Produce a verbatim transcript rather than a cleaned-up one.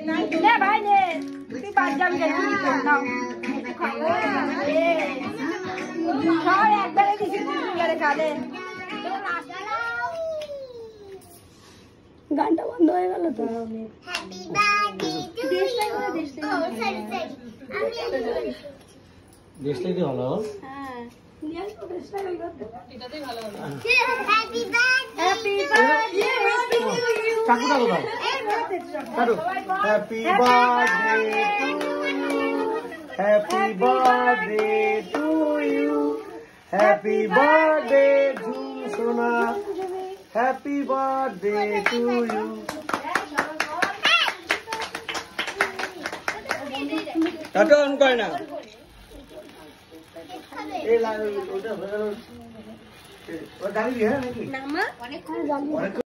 নে ভাই নে তুই বাদ যাবি কেন নাও সবাই একবারে দিছি তুই গেলে খালে গানটা বন্ধ হয়ে গেল তো হ্যাপি বার্থডে দেশটাই করে দেশটাই ও সরি সরি আমি দেশটাই তো ভালো হ্যাঁ নিয়ে তো দেশটাই হই গেল এটাতেই ভালো হলো হ্যাপি বার্থডে হ্যাপি বার্থডে চাকুটা দাও কাটো happy birthday happy birthday to you happy birthday Jhum সোনা হ্যাপি বার্থডে টু ইউ কাটো অন করে না এই লাগে ওটা ওটা দাঁড়িয়ে হ্যাঁ নাকি না মা অনেক অনেক